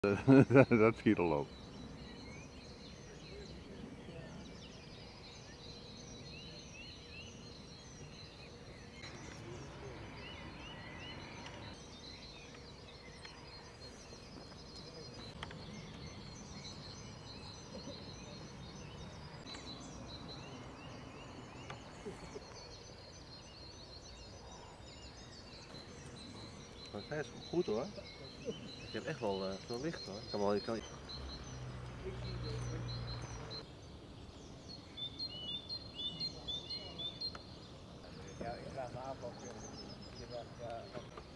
Dat schiet al op. Maar hij is goed hoor. Je hebt echt wel veel licht hoor. Kan wel, je kan... Ja, ik vraag me af of je